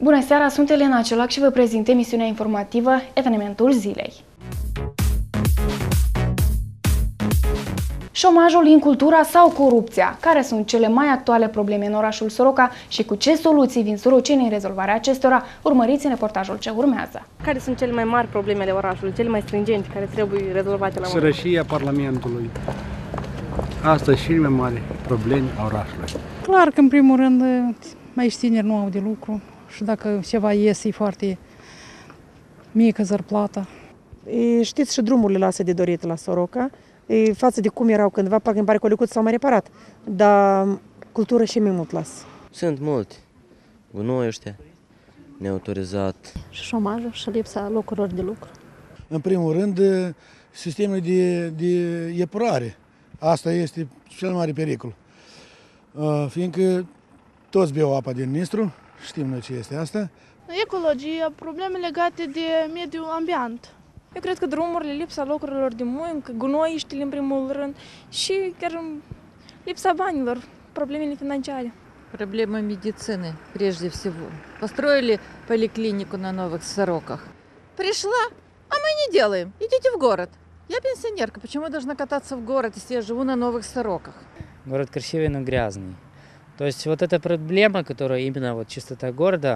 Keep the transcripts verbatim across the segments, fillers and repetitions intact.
Bună seara, sunt Elena Ciolac și vă prezint emisiunea informativă Evenimentul Zilei. Șomajul în cultura sau corupția? Care sunt cele mai actuale probleme în orașul Soroca și cu ce soluții vin sorocenii în rezolvarea acestora? Urmăriți în reportajul ce urmează. Care sunt cele mai mari probleme ale orașului, cele mai stringente, care trebuie rezolvate la moment? Sărășia Parlamentului. Asta și cele mai mari probleme a orașului. Clar că, în primul rând, mai tineri nu au de lucru și dacă ceva iese, e foarte mică zărplata. Știți, și drumurile lasă de dorit la Soroca. Față de cum erau cândva, parcă îmi pare că Olicuț s-au mai reparat, dar cultură și mai mult las. Sunt multe. Gunoi ăștia, neautorizat. Și șomajul și lipsa locurilor de lucru. În primul rând, sistemul de, de epurare. Asta este cel mai mare pericol. Fiindcă toți beau apa din Nistru, știm noi ce este asta. Ecologia, probleme legate de mediul ambient. Eu cred că drumurile, lipsa locurilor de muncă, gunoiștile în primul rând și chiar lipsa banilor, problemele financiare. Проблема медицины, прежде всего. Построили поликлинику на Новых Сороках. Пришла, а мы не делаем. Идите в город. Я пенсионерка, почему я должна кататься в город, если я живу на Новых Сороках? Город красивый, но грязный. То есть вот эта проблема, которая именно вот чистота города,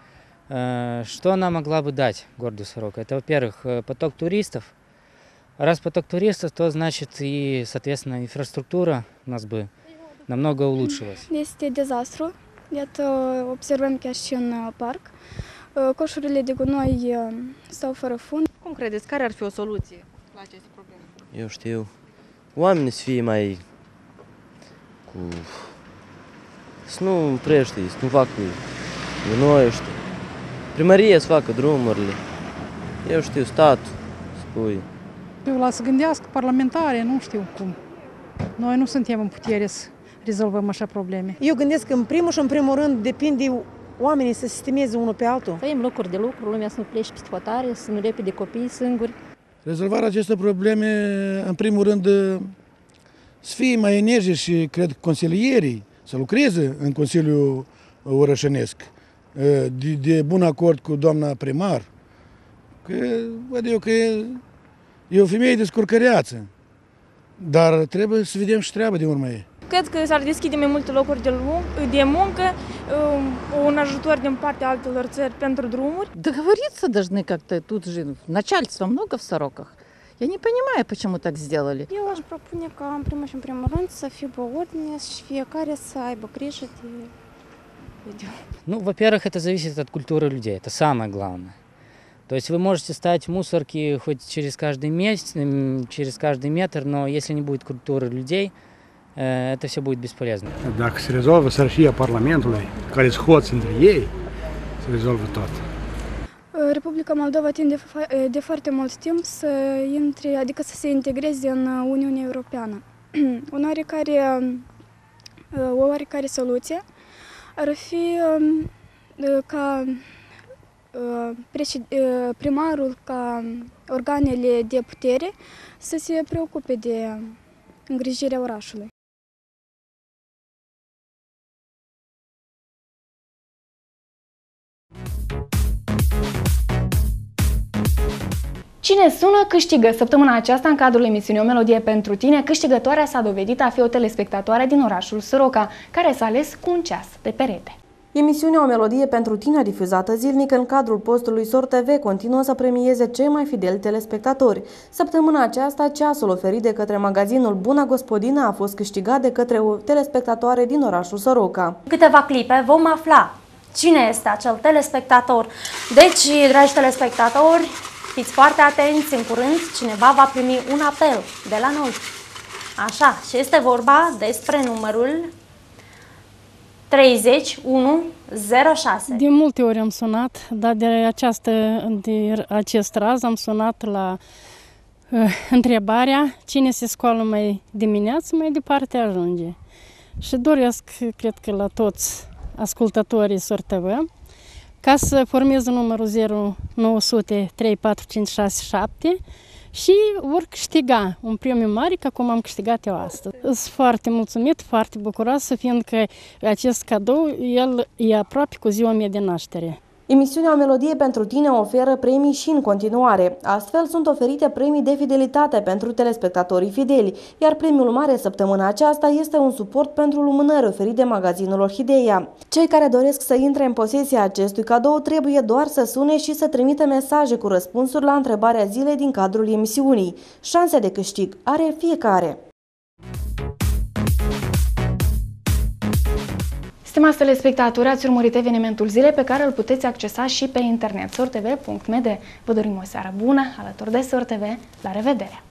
что она могла бы дать городу Сорока? Это, во-первых, поток туристов. Раз поток туристов, то значит и, соответственно, инфраструктура у нас бы намного улучшилась. Este dezastru. Iată, observăm chiar și în parc. Coșurile de gunoi stau fără fund. Cum credeți, care ar fi o soluție la aceste probleme? Eu știu, oamenii să fie mai cu... să nu împrește, să nu facă gunoi ăștia. Primăria să facă drumurile. Eu știu, statul, spui. Eu la să gândească parlamentare, nu știu cum. Noi nu suntem în putere să rezolvăm așa probleme. Eu gândesc că în primul și în primul rând depinde oamenii să sistemeze unul pe altul. Să avem locuri de lucru, lumea să nu plece peste hotare, să nu repede copiii singuri. Rezolvarea acestor probleme, în primul rând, să fie mai energici și, cred, consilierii să lucreze în Consiliul Orășănesc. De, de bun acord cu doamna primar, că văd eu că e, e o femeie descurcăreață, dar trebuie să vedem și treaba de urmă ei. Cred că s-ar deschide mai multe locuri de, de muncă, un ajutor din partea altelor țări pentru drumuri. Договориться должны как-то, тут же начальства много в Сороках. Я не понимаю, почему так сделали. Eu aș propune ca, în primul și în primul rând, să fie pe ordine și fiecare să aibă grijă de... Ну, во-первых, это зависит от культуры людей, это самое главное. То есть вы можете ставить мусорки хоть через каждый месяц, через каждый метр, но если не будет культуры людей, это все будет бесполезно. Dacă se rezolvă sărășia Parlamentului, care sunt hoți între ei, se rezolvă tot. Republica Moldova tinde de foarte mult timp să intre, adică să se integreze în Uniunea Europeană. Un oarecare, o oarecare soluție ar fi ca primarul, ca organele de putere să se preocupe de îngrijirea orașului. Cine sună, câștigă. Săptămâna aceasta, în cadrul emisiunii O Melodie pentru tine, câștigătoarea s-a dovedit a fi o telespectatoare din orașul Soroca, care s-a ales cu un ceas pe perete. Emisiunea O Melodie pentru tine, difuzată zilnic în cadrul postului S O R T V, continuă să premieze cei mai fideli telespectatori. Săptămâna aceasta, ceasul oferit de către magazinul Buna Gospodină a fost câștigat de către o telespectatoare din orașul Soroca. Câteva clipe vom afla cine este acel telespectator. Deci, dragi telespectatori, fiți foarte atenți, în curând cineva va primi un apel de la noi. Așa, și este vorba despre numărul treizeci unu zero șase. De multe ori am sunat, dar de, această, de acest raz am sunat la uh, întrebarea cine se scoală mai dimineață, mai departe ajunge. Și doresc, cred că la toți ascultătorii S O R T V, ca să formeze numărul zero nouă zero zero trei patru cinci șase șapte și vor câștiga un premiu mare, ca cum am câștigat eu astăzi. Sunt foarte mulțumit, foarte bucuroasă, fiindcă acest cadou, el e aproape cu ziua mea de naștere. Emisiunea O Melodie pentru tine oferă premii și în continuare. Astfel sunt oferite premii de fidelitate pentru telespectatorii fideli, iar premiul mare săptămâna aceasta este un suport pentru lumânări oferit de magazinul Orhideia. Cei care doresc să intre în posesia acestui cadou trebuie doar să sune și să trimită mesaje cu răspunsuri la întrebarea zilei din cadrul emisiunii. Șanse de câștig are fiecare. Stimați telespectatori, ați urmărit evenimentul zilei pe care îl puteți accesa și pe internet. S O R T V punct M D. Vă dorim o seară bună alături de S O R T V. La revedere!